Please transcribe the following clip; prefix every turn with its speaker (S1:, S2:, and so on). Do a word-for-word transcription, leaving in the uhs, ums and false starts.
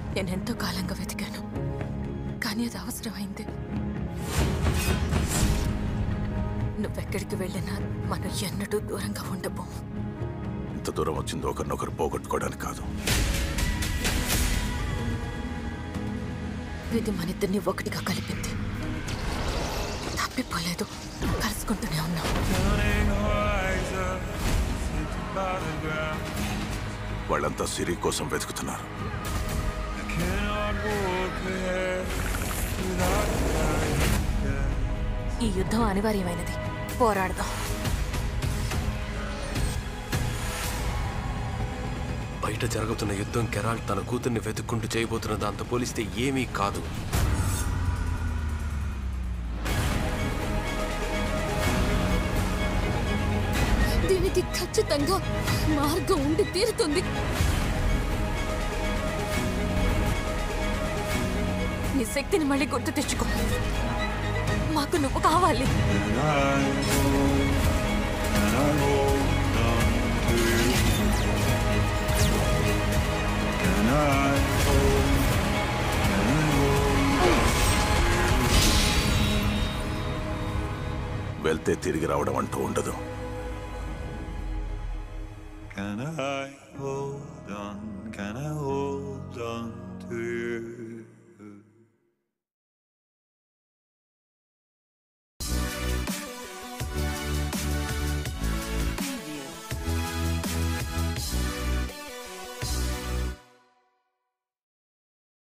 S1: నేనెంతో కాలంగా వెతికాను, కానీ అది అవసరమైంది. నువ్వెక్కడికి వెళ్ళినా మనం ఎన్నడూ దూరంగా ఉండబో.
S2: ఇంత దూరం వచ్చింది ఒకరినొకరు పోగొట్టుకోవడానికి కాదు.
S1: ఇది మన ఇద్దరిని ఒకటిగా కలిపింది. తప్పిపోలేదు, కలుసుకుంటూనే ఉన్నాం.
S2: వాళ్ళంతా సిరి కోసం వెతుకుతున్నారు.
S1: ఈ యుద్ధం అనివార్యమైనది, పోరాడదాం.
S3: బయట జరుగుతున్న యుద్ధం కెరాల్ తన కూతుర్ని వెతుక్కుంటూ చేయబోతున్న దాంతో పోలిస్తే ఏమీ కాదు.
S1: దీనికి ఖచ్చితంగా మార్గం ఉండి తీరుతుంది. నీ శక్తిని మళ్ళీ గుర్తు తెచ్చుకో. మాకు నువ్వు కావాలి.
S2: వెళ్తే తిరిగి రావడం అంటూ ఉండదు.
S4: Can I hold on? Can I hold on to you?